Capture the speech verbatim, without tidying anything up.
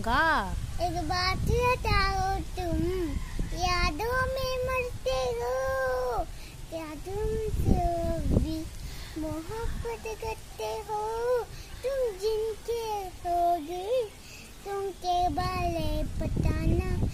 बताऊंगा। एक बात बताओ, तुम यादों में मरते हो क्या? तुमसे भी मोहब्बत करते हो? तुम जिनके होगे तुम के बारे पता ना